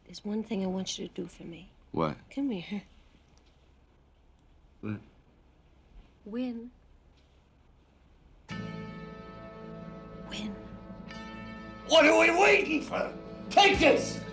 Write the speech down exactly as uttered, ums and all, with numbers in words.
There's one thing I want you to do for me. What? Come here. What? Win. Win. What are we waiting for? Take this!